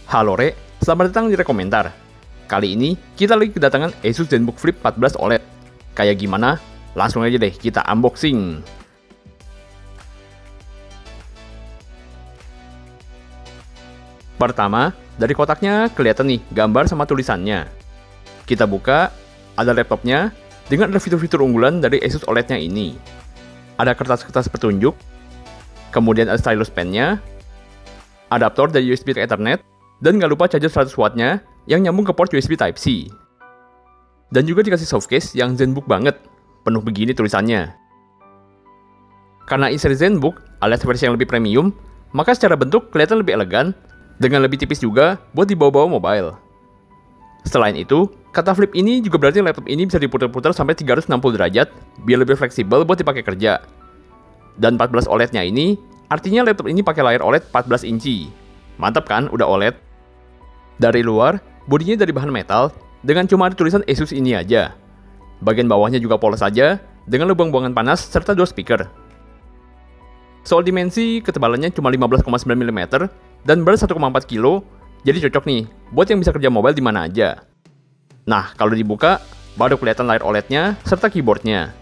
Halo Re, selamat datang di Rekomentar. Kali ini kita lagi kedatangan Asus ZenBook Flip 14 OLED. Kayak gimana? Langsung aja deh kita unboxing. Pertama, dari kotaknya kelihatan nih gambar sama tulisannya. Kita buka, ada laptopnya dengan ada fitur-fitur unggulan dari Asus OLED-nya ini. Ada kertas-kertas petunjuk, kemudian ada stylus pen-nya, adaptor dari USB ke Ethernet, dan nggak lupa charger 100 watt-nya yang nyambung ke port USB Type-C. Dan juga dikasih softcase yang ZenBook banget, penuh begini tulisannya. Karena ini seri ZenBook alias versi yang lebih premium, maka secara bentuk kelihatan lebih elegan, dengan lebih tipis juga buat dibawa-bawa mobile. Selain itu, kata flip ini juga berarti laptop ini bisa diputar-putar sampai 360 derajat, biar lebih fleksibel buat dipakai kerja. Dan 14 OLED-nya ini, artinya laptop ini pakai layar OLED 14 inci. Mantap kan, udah OLED? Dari luar, bodinya dari bahan metal, dengan cuma ada tulisan Asus ini aja. Bagian bawahnya juga polos aja, dengan lubang buangan panas serta 2 speaker. Soal dimensi, ketebalannya cuma 15,9 mm dan berat 1,4 kg, jadi cocok nih buat yang bisa kerja mobile di mana aja. Nah, kalau dibuka, baru kelihatan layar OLED-nya serta keyboard-nya.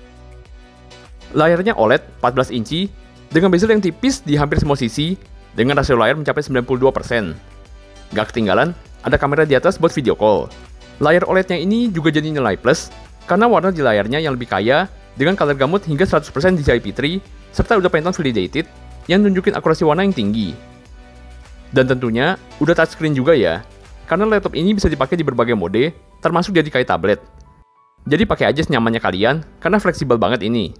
Layarnya OLED 14 inci dengan bezel yang tipis di hampir semua sisi, dengan rasio layar mencapai 92%. Gak ketinggalan, ada kamera di atas buat video call. Layar OLED-nya ini juga jadi nilai plus, karena warna di layarnya yang lebih kaya, dengan color gamut hingga 100% DCI-P3, serta udah Pantone validated, yang nunjukin akurasi warna yang tinggi. Dan tentunya, udah touchscreen juga ya, karena laptop ini bisa dipakai di berbagai mode, termasuk jadi kayak tablet. Jadi pakai aja senyamannya kalian, karena fleksibel banget ini.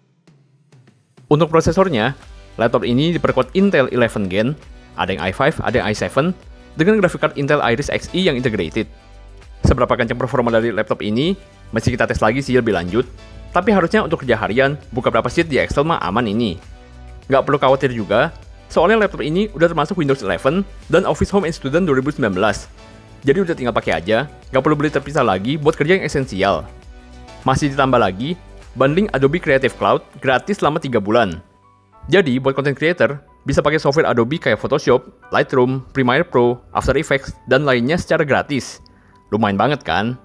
Untuk prosesornya, laptop ini diperkuat Intel 11 Gen, ada yang i5, ada yang i7, dengan graphic card Intel Iris Xe yang integrated. Seberapa kencang performa dari laptop ini, masih kita tes lagi sih lebih lanjut, tapi harusnya untuk kerja harian, buka berapa sheet di Excel mah aman ini. Nggak perlu khawatir juga, soalnya laptop ini udah termasuk Windows 11 dan Office Home and Student 2019. Jadi udah tinggal pakai aja, nggak perlu beli terpisah lagi buat kerja yang esensial. Masih ditambah lagi, bundling Adobe Creative Cloud gratis selama 3 bulan. Jadi, buat content creator, bisa pakai software Adobe kayak Photoshop, Lightroom, Premiere Pro, After Effects, dan lainnya secara gratis. Lumayan banget kan?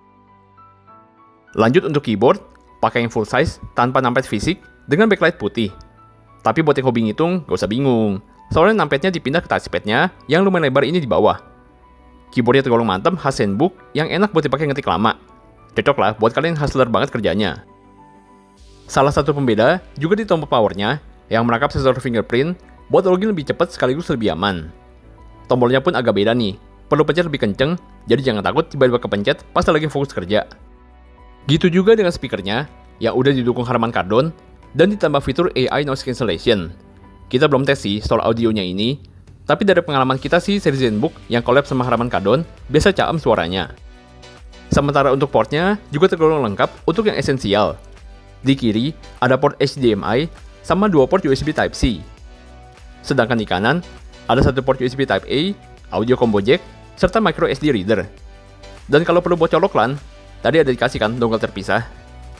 Lanjut untuk keyboard, pakai yang full size tanpa numpad fisik dengan backlight putih. Tapi buat yang hobi ngitung, gak usah bingung. Soalnya numpadnya dipindah ke touchpadnya yang lumayan lebar ini di bawah. Keyboardnya tergolong mantap khas ZenBook yang enak buat dipakai ngetik lama. Cocok lah buat kalian yang hustler banget kerjanya. Salah satu pembeda juga di tombol powernya yang merangkap sensor fingerprint buat login lebih cepat sekaligus lebih aman. Tombolnya pun agak beda nih, perlu pencet lebih kenceng, jadi jangan takut tiba-tiba kepencet pas lagi fokus kerja. Gitu juga dengan speakernya, yang udah didukung Harman Kardon, dan ditambah fitur AI Noise Cancellation. Kita belum tes sih soal audionya ini, tapi dari pengalaman kita sih seri ZenBook yang collab sama Harman Kardon, biasa caem suaranya. Sementara untuk portnya juga tergolong lengkap untuk yang esensial. Di kiri, ada port HDMI, sama 2 port USB Type-C. Sedangkan di kanan, ada 1 port USB Type-A, audio combo jack, serta micro SD reader. Dan kalau perlu buat colok LAN, tadi ada dikasih kan dongle terpisah.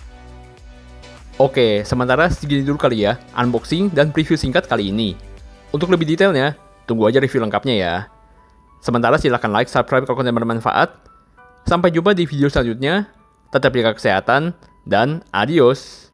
Oke, sementara segini dulu kali ya, unboxing dan preview singkat kali ini. Untuk lebih detailnya, tunggu aja review lengkapnya ya. Sementara silahkan like, subscribe kalau konten bermanfaat. Sampai jumpa di video selanjutnya, tetap jaga kesehatan, dan adios!